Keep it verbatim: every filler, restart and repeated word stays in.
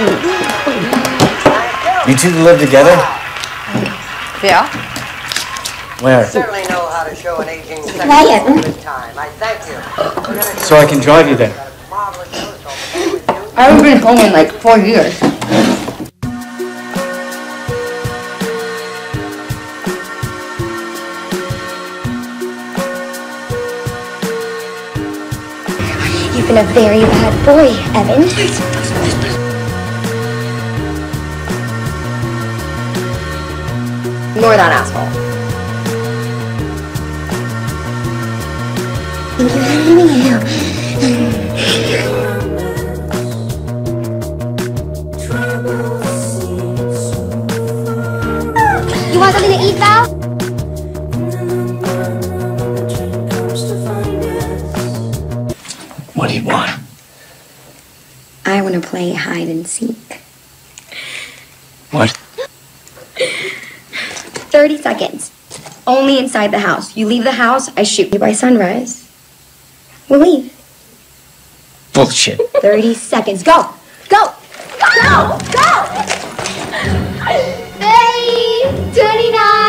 You two live together? Yeah. Where? Certainly know how to show an aging section Quiet. good time. I thank you. So I can drive you there. I haven't been home in like four years. You've been a very bad boy, Evan. Ignore that asshole. Thank you. You want something to eat, Val? What do you want? I want to play hide and seek. What? thirty seconds. Only inside the house. You leave the house, I shoot you by sunrise. We'll leave. Bullshit. thirty seconds. Go! Go! Go! Go! Go! thirty, twenty-nine.